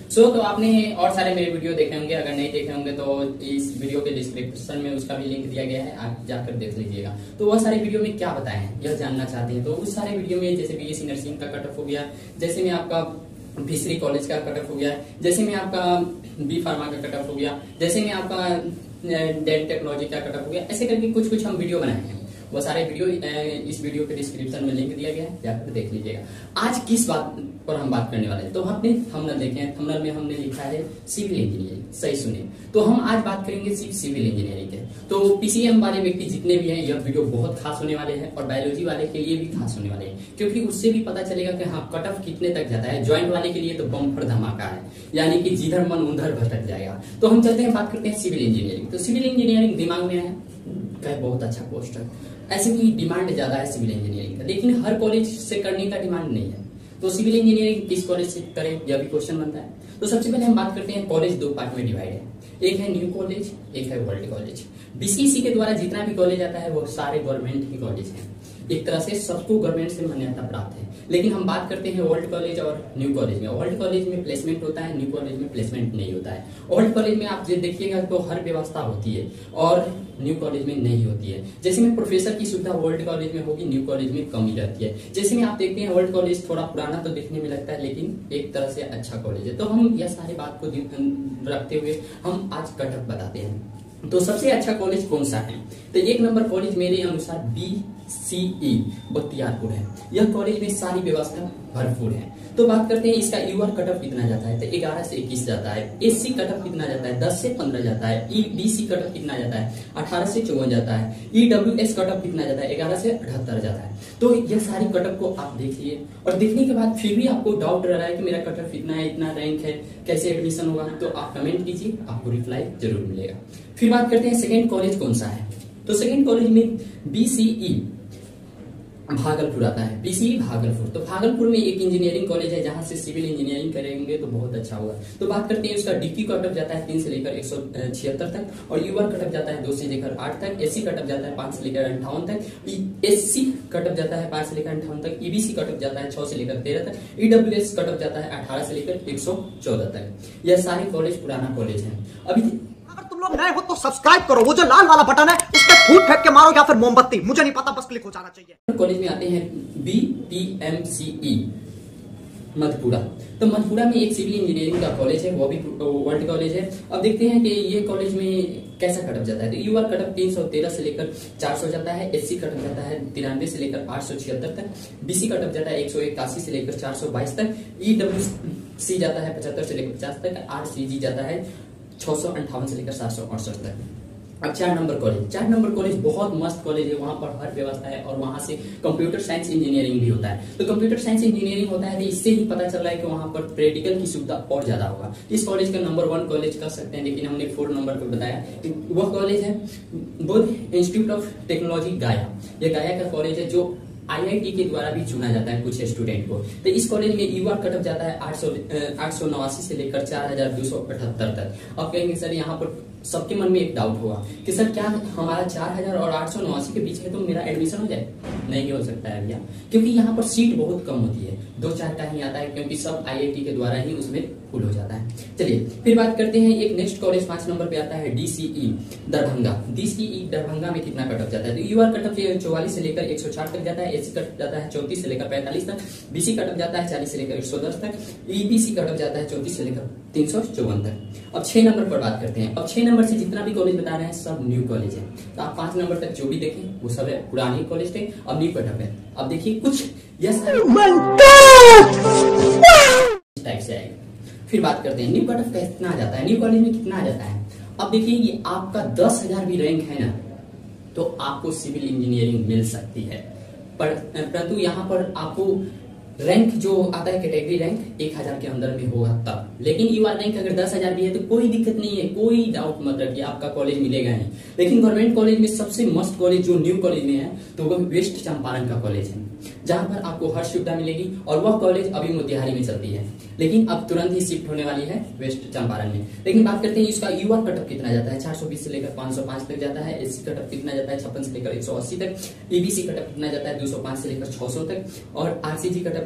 तो आपने और सारे मेरे वीडियो देखे होंगे, अगर नहीं देखे होंगे तो इस वीडियो के डिस्क्रिप्शन में उसका भी लिंक दिया गया है, आप जाकर देख लीजिएगा। तो वह सारे वीडियो में क्या बताए हैं यह जानना चाहते हैं तो उस सारे वीडियो में जैसे बीएससी नर्सिंग का कट ऑफ हो गया, जैसे में आपका फिशरी कॉलेज का कट ऑफ हो गया, जैसे में आपका बी फार्मा का कट ऑफ हो गया, जैसे में आपका डेट टेक्नोलॉजी का कट ऑफ हो गया, ऐसे करके कुछ कुछ हम वीडियो बनाए हैं। वो सारे वीडियो इस वीडियो के डिस्क्रिप्शन में लिंक दिया गया है, जाकर देख लीजिएगा। आज किस बात पर हम बात करने वाले हैं तो आपने थंबनेल देखे हैं, थंबनेल में हमने लिखा है सिविल इंजीनियरिंग, सही सुनिए। तो हम आज बात करेंगे सिर्फ सिविल इंजीनियरिंग के। तो पीसीएम वाले व्यक्ति जितने भी हैं यह वीडियो बहुत खास होने वाले हैं और बायोलॉजी वाले के लिए भी खास होने वाले हैं, क्योंकि उससे भी पता चलेगा कि हाँ कट ऑफ कितने तक जाता है। ज्वाइंट वाले के लिए तो बम्पर धमाका है, यानी कि जिधर मन उधर भटक जाएगा। तो हम चलते हैं, बात करते हैं सिविल इंजीनियरिंग। तो सिविल इंजीनियरिंग दिमाग में है क्या, बहुत अच्छा पोस्ट है, ऐसे भी डिमांड ज्यादा है सिविल इंजीनियरिंग का, लेकिन हर कॉलेज से करने का डिमांड नहीं है। तो सिविल इंजीनियरिंग किस कॉलेज से करें यह भी क्वेश्चन बनता है। तो सबसे पहले हम बात करते हैं, कॉलेज दो पार्ट में डिवाइड है, एक है न्यू कॉलेज, एक है ओल्ड कॉलेज। बीसीसी के द्वारा जितना भी कॉलेज आता है वो सारे गवर्नमेंट के कॉलेज हैं, एक तरह से सबको गवर्नमेंट से मान्यता प्राप्त है। लेकिन हम बात करते हैं ओल्ड कॉलेज और न्यू कॉलेज में। ओल्ड कॉलेज में प्लेसमेंट होता है, न्यू कॉलेज में प्लेसमेंट नहीं होता है। ओल्ड कॉलेज में आप देखिएगा तो हर व्यवस्था होती है और न्यू कॉलेज में नहीं होती है। जैसे में प्रोफेसर की सुविधा ओल्ड कॉलेज में होगी, न्यू कॉलेज में कम ही रहती है। जैसे में आप देखते हैं ओल्ड कॉलेज थोड़ा पुराना तो देखने में लगता है, लेकिन एक तरह से अच्छा कॉलेज है। तो हम यह सारी बात को रखते हुए हम आज कट ऑफ बताते हैं। तो सबसे अच्छा कॉलेज कौन सा है, तो एक नंबर कॉलेज मेरे अनुसार BCE बख्तियारपुर है। यह कॉलेज में सारी व्यवस्था भरपूर है। तो बात करते हैं इसका यूआर कट ऑफ कितना जाता है, तो 11 से 21 जाता है। एससी कट ऑफ कितना जाता है, 10 से 15 जाता है। EBC कट ऑफ कितना जाता है, 18 से 54 जाता है। EWS कट ऑफ कितना जाता है, 11 से 78 जाता है। तो यह सारी कट ऑफ को आप देखिए, और देखने के बाद फिर भी आपको डाउट रह रहा है कि मेरा कट ऑफ इतना है, इतना रैंक है, कैसे एडमिशन होगा, तो आप कमेंट कीजिए, आपको रिप्लाई जरूर मिलेगा। फिर बात करते हैं सेकेंड कॉलेज कौन सा है, तो सेकेंड कॉलेज में BCE भागलपुर आता है। BCE भागलपुर, तो भागलपुर में एक इंजीनियरिंग कॉलेज है जहां से सिविल इंजीनियरिंग करेंगे तो बहुत अच्छा होगा। तो बात करते हैं उसका DQ कट ऑफ जाता है 3 से लेकर 176 तक, और यूआर कट ऑफ जाता है 2 से लेकर 8 तक। SC कट ऑफ जाता है 5 से लेकर 58 तक। SC कट ऑफ जाता है 5 से लेकर 58 तक। EBC कट ऑफ जाता है 6 से लेकर 13 तक। EWS कट ऑफ जाता है 18 से लेकर 114 तक। यह सारे कॉलेज पुराना कॉलेज है। अभी तुम लोग नए हो तो सब्सक्राइब करो, वो जो लाल वाला बटन है उस पर फूट फेंक के मारो या फिर मोमबत्ती, मुझे नहीं पता, बस क्लिक हो जाना चाहिए। कॉलेज में आते हैं BPMCE मधुपुरा। तो मधुपुरा में एक सिविल इंजीनियरिंग का कॉलेज है, वो भी वर्ल्ड कॉलेज है। अब देखते हैं कि ये कॉलेज में कैसा कट ऑफ जाता है। तो यूआर कट ऑफ 313 से लेकर 400 जाता है। SC कट ऑफ जाता है 93 से लेकर 876 तक। BC कट ऑफ जाता है 181 से लेकर 422 तक। EWC जाता है 75 से लेकर 50 तक। RCG जाता है 658 से लेकर 768 तक। अब 4 नंबर कॉलेज बहुत मस्त कॉलेज है, वहां पर हर व्यवस्था है और वहां से कंप्यूटर साइंस इंजीनियरिंग भी होता है। तो कंप्यूटर साइंस इंजीनियरिंग होता है तो इससे ही पता चल रहा है कि वहां पर प्रैक्टिकल की सुविधा और ज्यादा होगा। इस कॉलेज का नंबर 1 कॉलेज कर सकते हैं, लेकिन हमने 4 नंबर पर बताया। वह कॉलेज है बोध इंस्टीट्यूट ऑफ टेक्नोलॉजी गया। यह गया का कॉलेज है जो IIT के द्वारा भी चुना जाता है कुछ स्टूडेंट को। तो इस कॉलेज में यूआर कट ऑफ जाता है 889 से लेकर 4278 तक। अब कहेंगे सर यहाँ पर सबके मन में एक डाउट होगा कि सर क्या हमारा 4000 और 889 के बीच है तो मेरा एडमिशन हो जाए? नहीं हो सकता है भैया, क्योंकि यहाँ पर सीट बहुत कम होती है, 2-4 का ही आता है, क्योंकि सब IIT के द्वारा ही उसमें फुल हो जाता है। चलिए फिर बात करते हैं, एक नेक्स्ट कॉलेज 5 नंबर पे आता है DCE दरभंगा। DCE दरभंगा में कितना कट ऑफ जाता है, तो यूआर कट ऑफ 44 से लेकर 160 तक जाता है। SC कट ऑफ जाता है 34 से लेकर 45 तक। BC कट ऑफ जाता है 40 से लेकर 110 तक। EBC कट ऑफ जाता है 34 से लेकर 354 तक। अब 6 नंबर पर बात करते हैं। अब 6 नंबर से जितना भी कॉलेज बता रहे हैं सब न्यू कॉलेज है। तो आप 5 नंबर तक जो भी देखें वो सब है पुराने कॉलेज थे, अब न्यू कट ऑफ है। अब देखिए कुछ यस टाइप से आएगा। फिर बात करते हैं न्यू कट ऑफ कितना आ जाता है, न्यू कॉलेज में कितना आ जाता है। अब देखिए ये आपका 10,000 भी रैंक है ना तो आपको सिविल इंजीनियरिंग मिल सकती है, परंतु यहाँ पर आपको रैंक जो आता है कैटेगरी रैंक 1000 के अंदर में होगा तब। लेकिन यूआर रैंक अगर 10,000 भी है तो कोई दिक्कत नहीं है, कोई डाउट मत रखिए, आपका कॉलेज मिलेगा नहीं। लेकिन गवर्नमेंट कॉलेज में सबसे मस्त कॉलेज जो न्यू कॉलेज में है तो वह वेस्ट चंपारण का कॉलेज है, जहां पर आपको हर सुविधा मिलेगी। और वह कॉलेज अभी मोतिहारी में चलती है, लेकिन अब तुरंत ही शिफ्ट होने वाली है वेस्ट चंपारण में। लेकिन बात करते हैं इसका यूआर कट ऑफ कितना जाता है, 420 से लेकर 505 तक जाता है। SC कट ऑफ कितना जाता है 56 से लेकर 180 तक। EBC कट ऑफ कितना जाता है 205 से लेकर 600 तक। और RCG कट ऑफ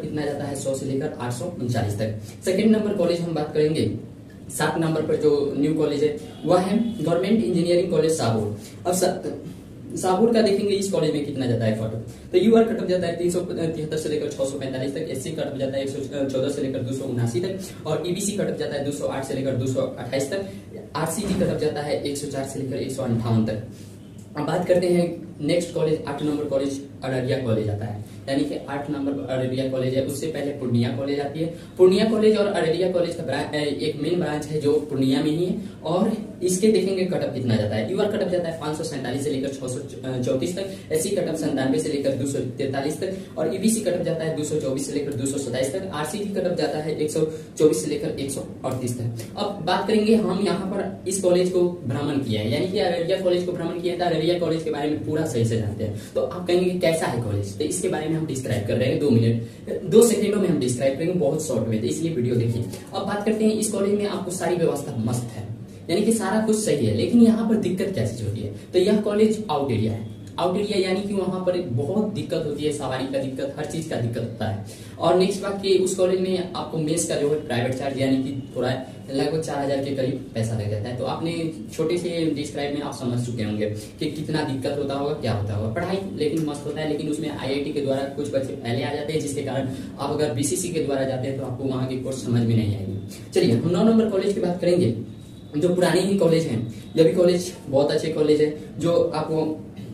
कटअप कितना जाता है 100 से लेकर 839 तक। सेकंड नंबर कॉलेज हम बात करेंगे, 7 नंबर पर जो न्यू कॉलेज है वह है गवर्नमेंट इंजीनियरिंग कॉलेज साबुर। अब साबुर का देखेंगे इस कॉलेज में कितना जाता है कटअप, तो यूआर कटअप जाता है 373 से लेकर 645 तक, एससी कटअप जाता है 114 से लेकर 279 तक, और ईबीसी कटअप जाता है 208 से लेकर 228 तक, आरसीजी कटअप जाता है 104 से लेकर 158 तक। अब बात करते हैं next college, 8 number college Araria college आता है, यानी कि 8 नंबर अररिया कॉलेज है। उससे पहले पूर्णिया कॉलेज आती है। पूर्णिया कॉलेज और अररिया कॉलेज का एक मेन ब्रांच है जो पूर्णिया में ही है, और इसके देखेंगे कटअप कितना जाता है। यूआर कटअप जाता है 547 से लेकर 634 तक, एससी कटअप 97 से लेकर 243 तक, और ईबीसी कटअप जाता है 224 से लेकर 227 तक, आरसीजी कटअप जाता है 124 से लेकर 138 तक। अब बात करेंगे हम यहाँ पर इस कॉलेज को भ्रमण किया है, यानी कि अररिया कॉलेज को भ्रमण किया था। अररिया कॉलेज के बारे में पूरा सही से जानते हैं, तो आप कहेंगे कैसा है कॉलेज, तो इसके बारे में हम डिस्क्राइब कर रहे हैं 2 सेकंडों में हम डिस्क्राइब करेंगे, बहुत शॉर्ट में, तो इसलिए वीडियो देखिए। अब बात करते हैं इस कॉलेज में आपको सारी व्यवस्था मस्त है, यानी कि सारा कुछ सही है, लेकिन यहाँ पर दिक्कत क्या चीज होती है, तो यह कॉलेज आउट एरिया है। आउट एरिया यानी कि वहां पर बहुत दिक्कत होती है, सवारी का दिक्कत, हर चीज का दिक्कत होता है। और नेक्स्ट बात कि उस कॉलेज में आपको मेस का जो है प्राइवेट चार्ज यानी कि थोड़ा लगभग 4000 के करीब पैसा लग जाता है। तो आपने छोटे से डिस्क्राइब में आप समझ चुके होंगे कि कितना दिक्कत होता होगा, क्या होता होगा। पढ़ाई लेकिन मस्त होता है, लेकिन उसमें आईआईटी के द्वारा कुछ बच्चे पहले आ जाते हैं, जिसके कारण आप अगर बीसीसी के द्वारा जाते हैं तो आपको वहां की कोर्स समझ में नहीं आएगी। चलिए हम 9 नंबर कॉलेज की बात करेंगे, जो पुराने ही कॉलेज हैं। यह भी कॉलेज बहुत अच्छे कॉलेज है, जो आपको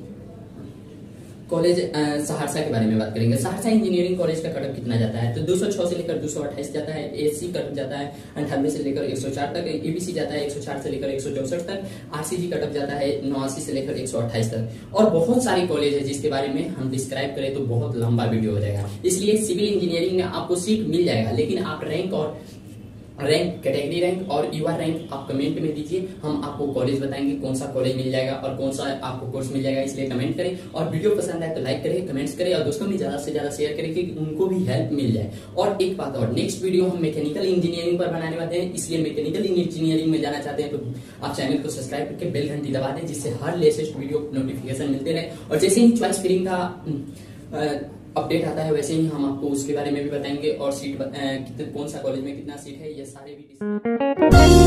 कॉलेज सहरसा के बारे में बात करेंगे। सहरसा इंजीनियरिंग कॉलेज का कटअप कितना जाता है, तो 206 से लेकर 228 जाता है, एससी कटअप जाता है 98 से लेकर 104 तक, ईबीसी जाता है 104 से लेकर 164 तक, आरसीजी कटअप जाता है 89 से लेकर 128 तक। और बहुत सारी कॉलेज है जिसके बारे में हम डिस्क्राइब करें तो बहुत लंबा वीडियो हो जाएगा, इसलिए सिविल इंजीनियरिंग में आपको सीट मिल जाएगा, लेकिन आप रैंक कैटेगरी रैंक और यूआर रैंक आप कमेंट में दीजिए, हम आपको कॉलेज बताएंगे कौन सा कॉलेज मिल जाएगा और कौन सा आपको कोर्स मिल जाएगा। इसलिए कमेंट करें, और वीडियो पसंद आए तो लाइक करें, कमेंट्स करें, और दोस्तों में ज्यादा से ज्यादा शेयर करें कि उनको भी हेल्प मिल जाए। और एक बात और, नेक्स्ट वीडियो हम मैकेनिकल इंजीनियरिंग पर बनाने वाले हैं, इसलिए मैकेनिकल इंजीनियरिंग में जाना चाहते हैं तो आप चैनल को सब्सक्राइब करके बेल घंटी दबा दें, जिससे हर लेटेस्ट वीडियो नोटिफिकेशन मिलते रहे। और जैसे ही चॉइस फिलिंग का अपडेट आता है वैसे ही हम आपको उसके बारे में भी बताएंगे, और सीट कौन सा कॉलेज में कितना सीट है, ये सारे भी